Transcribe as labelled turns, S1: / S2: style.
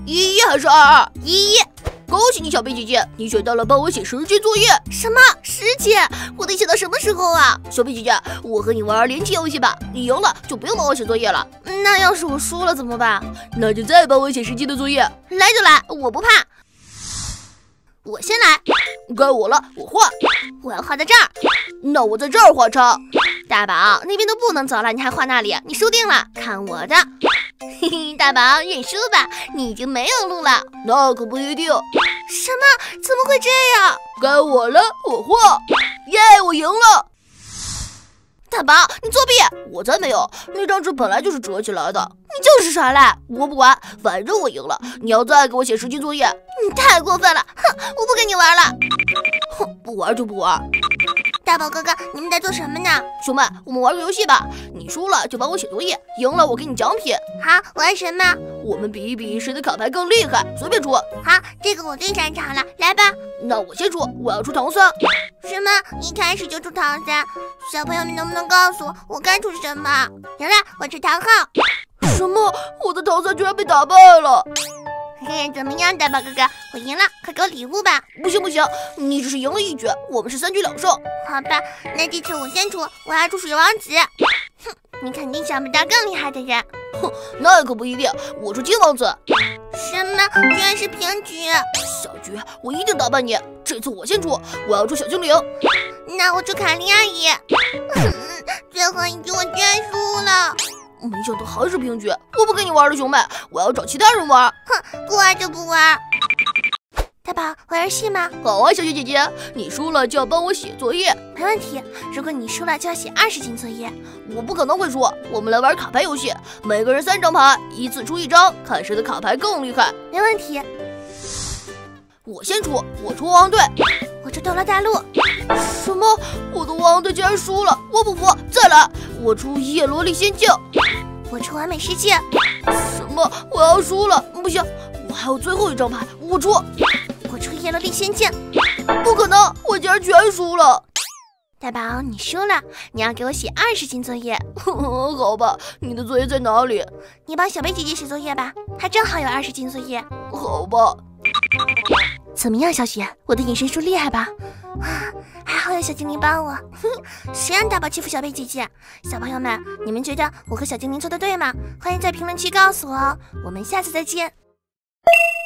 S1: 11还是22？
S2: 11。
S1: 恭喜你，小贝姐姐，你选到了帮我写10件作业。
S2: 什么10件？我得写到什么时候啊？
S1: 小贝姐姐，我和你玩连题游戏吧，你赢了就不用帮我写作业了。
S2: 那要是我输了怎么办？
S1: 那就再帮我写10件的作业。
S2: 来就来，我不怕。我先来。
S1: 该我了，我画。
S2: 我要画在这儿。
S1: 那我在这儿画叉。
S2: 大宝，那边都不能走了，你还画那里？你输定了，看我的。嘿嘿，大宝认输吧，你已经没有路了。
S1: 那可不一定。
S2: 什么？怎么会这样？
S1: 该我了，我画。耶，我赢了。
S2: 大宝，你作弊！
S1: 我才没有，那张纸本来就是折起来的。
S2: 你就是耍赖！
S1: 我不管，反正我赢了。你要再给我写10件作业，
S2: 你太过分了！哼，我不跟你玩了。
S1: 哼，不玩就不玩。
S2: 大宝哥哥，你们在做什么呢？
S1: 兄妹，我们玩个游戏吧。你输了就帮我写作业，赢了我给你奖品。
S2: 好，玩什么？
S1: 我们比一比谁的卡牌更厉害，随便出。
S2: 好，这个我最擅长了，来吧。
S1: 那我先出，我要出唐三。
S2: 什么？一开始就出唐三？小朋友们能不能告诉我该出什么？行了，我出唐昊。
S1: 什么？我的唐三居然被打败了！
S2: 嘿，怎么样，大宝哥哥，我赢了，快给我礼物吧！
S1: 不行不行，你只是赢了1局，我们是3局2胜。
S2: 好吧，那这次我先出，我要出水王子。哼，你肯定想不到更厉害的人。
S1: 哼，那可不一定，我出金王子。
S2: 什么？居然是平局！
S1: 小菊，我一定打败你。这次我先出，我要出小精灵。
S2: 那我出卡莉阿姨。最后一局我居然输了。
S1: 没想到还是平局，我不跟你玩了，兄妹，我要找其他人玩。
S2: 哼，不玩就不玩。大宝，玩游戏吗？
S1: 好啊，小雪姐姐，你输了就要帮我写作业。
S2: 没问题，如果你输了就要写20件作业。
S1: 我不可能会输，我们来玩卡牌游戏，每个人3张牌，依次出1张，看谁的卡牌更厉害。
S2: 没问题。
S1: 我先出，我出汪队。
S2: 我出斗罗大陆。
S1: 什么？我的汪队竟然输了，我不服，再来！我出叶罗丽仙境。
S2: 我出完美世界。
S1: 什么？我要输了！不行，我还有最后1张牌，我出
S2: 叶罗丽仙境。
S1: 不可能，我竟然全输了！
S2: 大宝，你输了，你要给我写20件作业。
S1: 好吧，你的作业在哪里？
S2: 你帮小贝姐姐写作业吧，她正好有20件作业。
S1: 好吧。
S2: 怎么样，小雪？我的隐身术厉害吧？还好有小精灵帮我。谁让大宝欺负小贝姐姐？小朋友们，你们觉得我和小精灵做的对吗？欢迎在评论区告诉我哦。我们下次再见。